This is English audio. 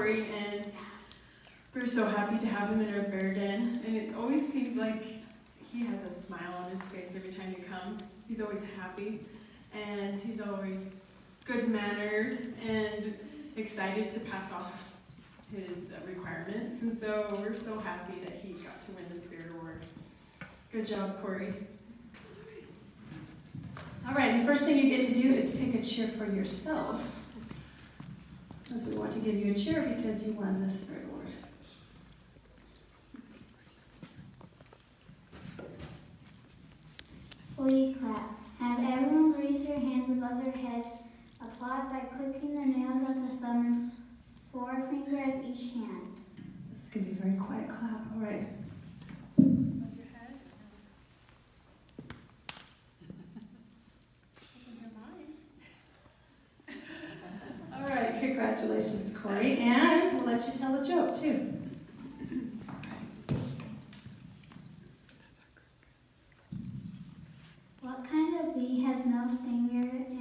Corey, and we're so happy to have him in our bear den. And it always seems like he has a smile on his face every time he comes. He's always happy, and he's always good-mannered and excited to pass off his requirements. And so we're so happy that he got to win the Spirit Award. Good job, Corey. All right, the first thing you get to do is pick a cheer for yourself, as we want to give you a cheer because you won the Spirit Award. We clap. Have everyone raise their hands above their heads. Applaud by clicking the nails of the thumb and forefinger of each hand. This is going to be a very quiet clap. All right. All right, congratulations, Corey. And we'll let you tell a joke, too. What kind of bee has no stinger